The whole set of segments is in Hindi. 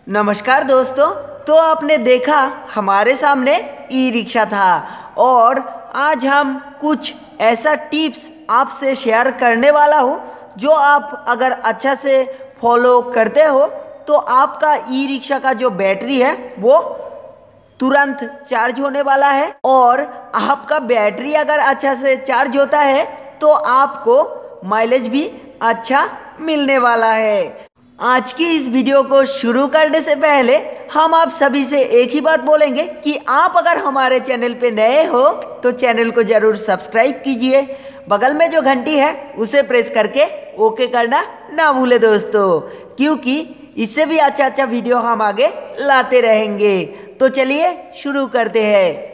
नमस्कार दोस्तों। तो आपने देखा हमारे सामने ई रिक्शा था और आज हम कुछ ऐसा टिप्स आपसे शेयर करने वाला हूँ जो आप अगर अच्छा से फॉलो करते हो तो आपका ई रिक्शा का जो बैटरी है वो तुरंत चार्ज होने वाला है। और आपका बैटरी अगर अच्छा से चार्ज होता है तो आपको माइलेज भी अच्छा मिलने वाला है। आज की इस वीडियो को शुरू करने से पहले हम आप सभी से एक ही बात बोलेंगे कि आप अगर हमारे चैनल पे नए हो तो चैनल को जरूर सब्सक्राइब कीजिए। बगल में जो घंटी है उसे प्रेस करके ओके करना ना भूले दोस्तों, क्योंकि इससे भी अच्छा अच्छा वीडियो हम आगे लाते रहेंगे। तो चलिए शुरू करते हैं।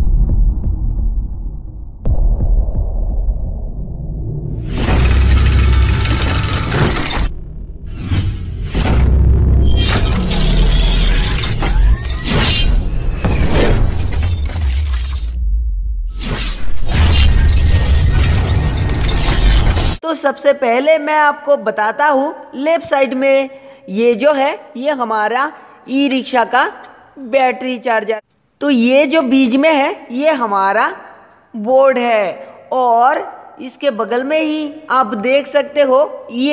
तो सबसे पहले मैं आपको बताता हूँ, लेफ्ट साइड में ये जो है ये हमारा ई रिक्शा का बैटरी चार्जर। तो ये जो बीच में है ये हमारा बोर्ड है और इसके बगल में ही आप देख सकते हो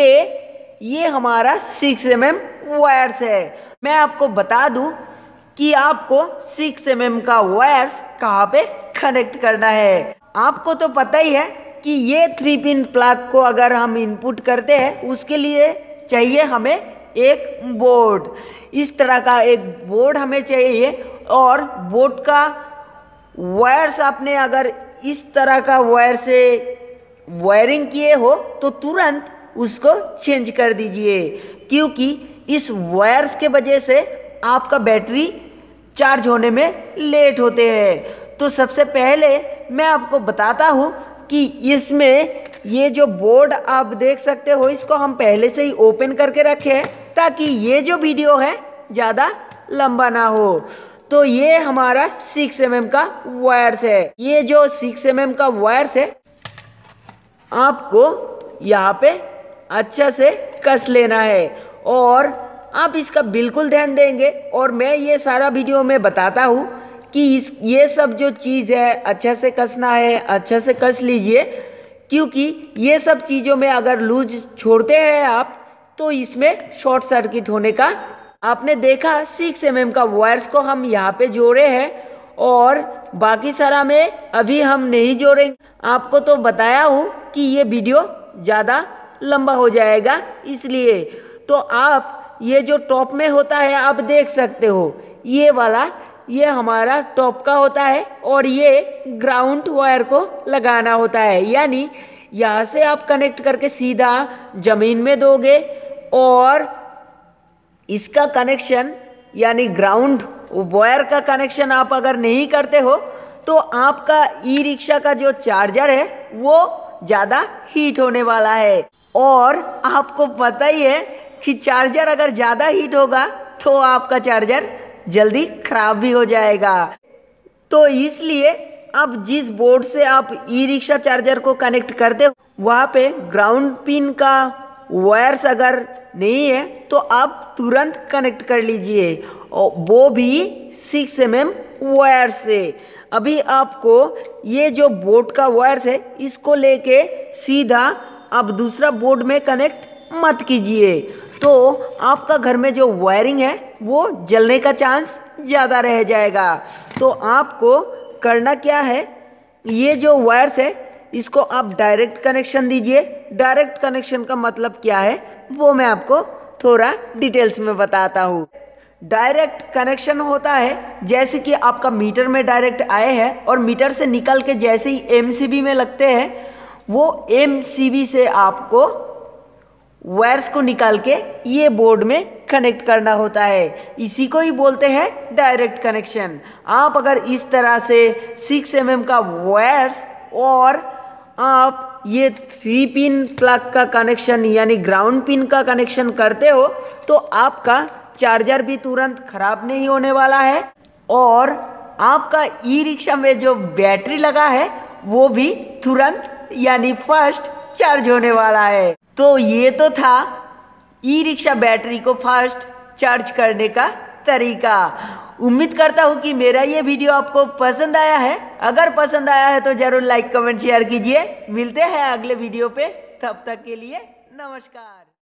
ये हमारा 6 mm वायर्स है। मैं आपको बता दूं कि आपको 6 mm का वायर्स कहाँ पे कनेक्ट करना है। आपको तो पता ही है कि ये 3 पिन प्लग को अगर हम इनपुट करते हैं उसके लिए चाहिए हमें एक बोर्ड। इस तरह का एक बोर्ड हमें चाहिए और बोर्ड का वायर्स आपने अगर इस तरह का वायर से वायरिंग किए हो तो तुरंत उसको चेंज कर दीजिए, क्योंकि इस वायर्स के वजह से आपका बैटरी चार्ज होने में लेट होते हैं। तो सबसे पहले मैं आपको बताता हूँ कि इसमें ये जो बोर्ड आप देख सकते हो इसको हम पहले से ही ओपन करके रखे हैं ताकि ये जो वीडियो है ज़्यादा लंबा ना हो। तो ये हमारा 6 mm का वायर्स है। ये जो 6 mm का वायर्स है आपको यहाँ पे अच्छा से कस लेना है और आप इसका बिल्कुल ध्यान देंगे। और मैं ये सारा वीडियो में बताता हूँ कि ये सब जो चीज़ है अच्छा से कसना है, अच्छा से कस लीजिए, क्योंकि ये सब चीज़ों में अगर लूज छोड़ते हैं आप तो इसमें शॉर्ट सर्किट होने का आपने देखा। 6 mm का वायर्स को हम यहाँ पे जोड़े हैं और बाकी सारा में अभी हम नहीं जोड़ेंगे। आपको तो बताया हूँ कि ये वीडियो ज़्यादा लंबा हो जाएगा, इसलिए तो आप ये जो टॉप में होता है आप देख सकते हो ये वाला ये हमारा टॉप का होता है और ये ग्राउंड वायर को लगाना होता है, यानी यहाँ से आप कनेक्ट करके सीधा ज़मीन में दोगे और इसका कनेक्शन यानी ग्राउंड वायर का कनेक्शन आप अगर नहीं करते हो तो आपका ई रिक्शा का जो चार्जर है वो ज़्यादा हीट होने वाला है। और आपको पता ही है कि चार्जर अगर ज़्यादा हीट होगा तो आपका चार्जर जल्दी खराब भी हो जाएगा। तो इसलिए अब जिस बोर्ड से आप ई रिक्शा चार्जर को कनेक्ट करते हो वहाँ पे ग्राउंड पिन का वायर्स अगर नहीं है तो आप तुरंत कनेक्ट कर लीजिए, और वो भी 6 mm वायर से। अभी आपको ये जो बोर्ड का वायर्स है इसको लेके सीधा आप दूसरा बोर्ड में कनेक्ट मत कीजिए, तो आपका घर में जो वायरिंग है वो जलने का चांस ज़्यादा रह जाएगा। तो आपको करना क्या है, ये जो वायर्स है इसको आप डायरेक्ट कनेक्शन दीजिए। डायरेक्ट कनेक्शन का मतलब क्या है वो मैं आपको थोड़ा डिटेल्स में बताता हूँ। डायरेक्ट कनेक्शन होता है जैसे कि आपका मीटर में डायरेक्ट आए हैं और मीटर से निकल के जैसे ही एमसीबी में लगते हैं वो एमसीबी से आपको वायर्स को निकाल के ये बोर्ड में कनेक्ट करना होता है। इसी को ही बोलते हैं डायरेक्ट कनेक्शन। आप अगर इस तरह से 6 mm का वायर्स और आप ये 3 पिन प्लग का कनेक्शन यानी ग्राउंड पिन का कनेक्शन करते हो तो आपका चार्जर भी तुरंत खराब नहीं होने वाला है और आपका ई रिक्शा में जो बैटरी लगा है वो भी तुरंत यानी फर्स्ट चार्ज होने वाला है। तो ये तो था ई रिक्शा बैटरी को फर्स्ट चार्ज करने का तरीका। उम्मीद करता हूँ कि मेरा ये वीडियो आपको पसंद आया है। अगर पसंद आया है तो जरूर लाइक कमेंट शेयर कीजिए। मिलते हैं अगले वीडियो पे, तब तक के लिए नमस्कार।